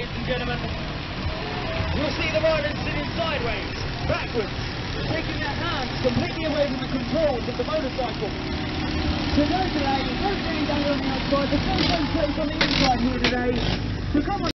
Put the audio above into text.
ladies and gentlemen. You'll see the riders sitting sideways, backwards, taking their hands completely away from the controls of the motorcycle. So those ladies, those ladies down on the outside, the first one place on the inside here today. So come on